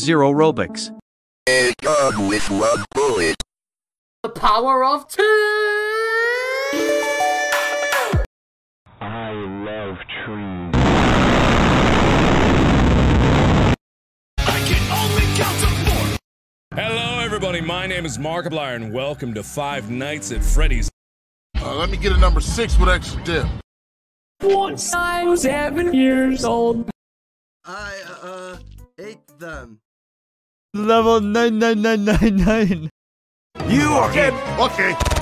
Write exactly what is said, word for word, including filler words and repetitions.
zero Robux. A gun with one bullet. The power of two! I love trees. I can only count to four! Hello everybody, my name is Markiplier and welcome to Five Nights at Freddy's. Uh, let me get a number six with extra dip. Once I was seven years old, I, uh, ate them. Level nine nine nine nine nine. You are dead. Okay.